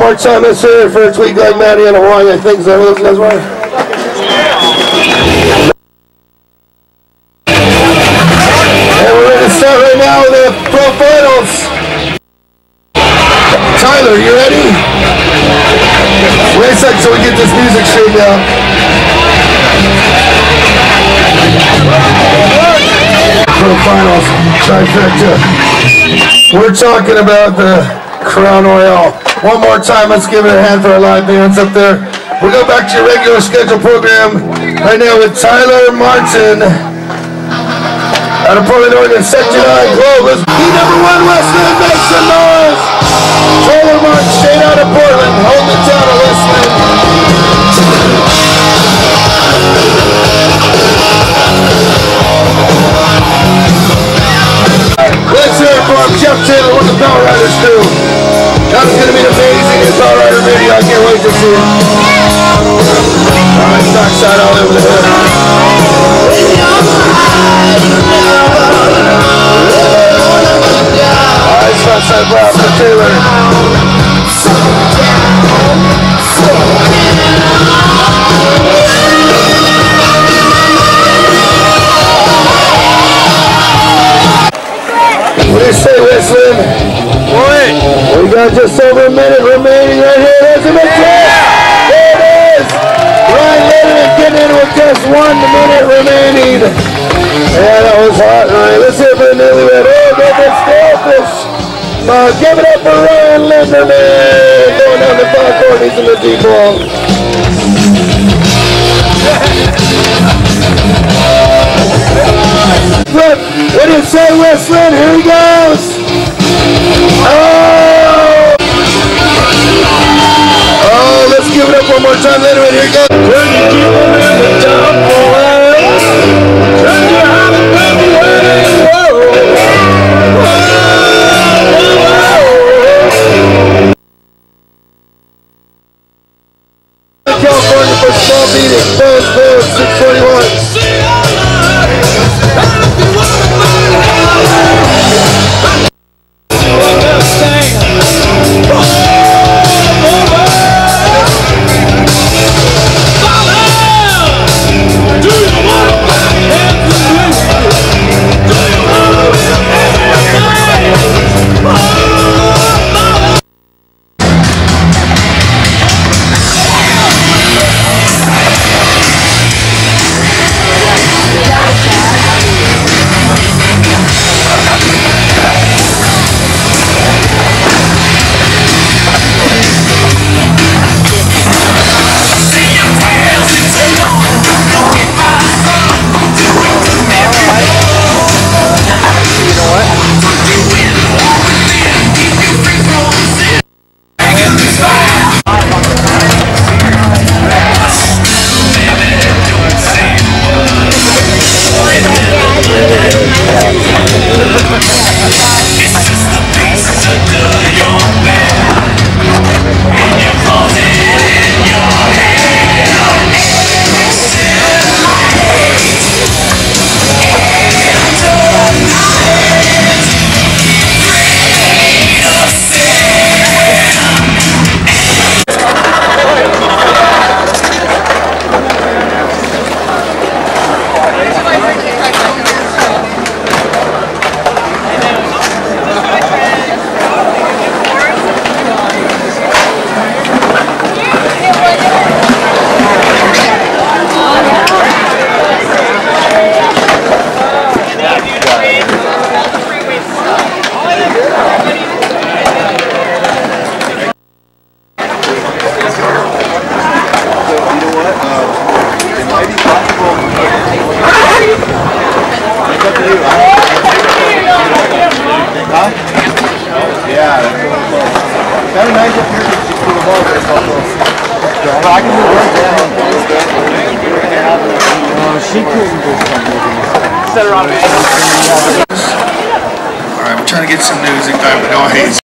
more time, let's hear it for a tweak like Maddie and Hawaii. I think so. Those guys were. And we're ready to start right now with the Pro Finals. Tyler, you ready? Wait a second so we get this music straightened out. Pro Finals, trifecta. We're talking about the Crown Royale. One more time, let's give it a hand for our live bands up there. We'll go back to your regular scheduled program right now with Tyler Martin out of Portland, Oregon, Section 9 Globus. P#1 Westland, make some noise! Tyler Martin, straight out of Portland, hold it down to Westland. Let's hear it for him, Jeff Taylor, what the Power Riders do. That's going to be amazing in Power Rider video. I can't wait to see it. Alright, backside all over the hood. Alright, Southside Brown for Taylor. What do you say, Westland? We got just over a minute remaining right here. There's a mistake! There it is! Ryan Letterman getting in with just 1 minute remaining. Yeah, that was hot, Ryan. Let's hear it for the newlywed. Oh, go get Scalefish! Give it up for Ryan Letterman! Going down the far court, he's in the deep ball. Look, what do you say, Westland? Here he goes! Oh, let's give it up one more time. Letterman, here he goes. When you keep them in the top for a while, turn your heart and baby California for small meeting. Bones, 641. Kind of nice up here to just put them all there. I can move right down. She couldn't do something. Set her on me. Alright, we're trying to get some music going, but no haze.